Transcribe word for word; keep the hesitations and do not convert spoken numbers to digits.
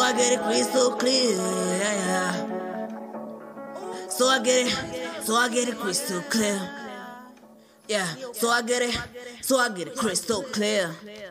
I get it crystal clear. Yeah. So I get it, so I get it crystal clear. Yeah, so I get it, so I get it crystal clear.